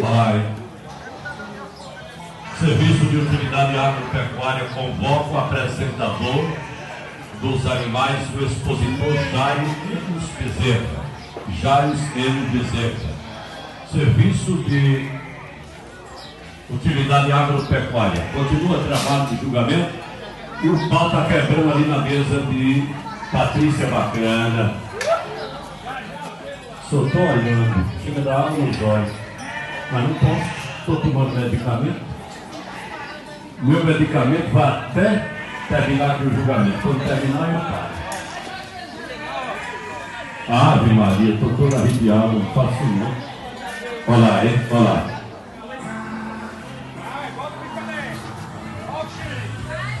Ai. Serviço de Utilidade Agropecuária convoca o apresentador dos animais, o expositor Jairo Enos Bezerra. Jairo Enos Bezerra. Serviço de Utilidade Agropecuária. Continua trabalho de julgamento e o pau está quebrando ali na mesa de Patrícia Bacana. Só estou olhando, chega da água nos olhos, mas não posso, estou tomando medicamento. Meu medicamento vai até terminar aqui o julgamento. Quando terminar, eu paro. Ave Maria, estou todo arrepiado, não faço não. Olha lá, hein? Olha lá.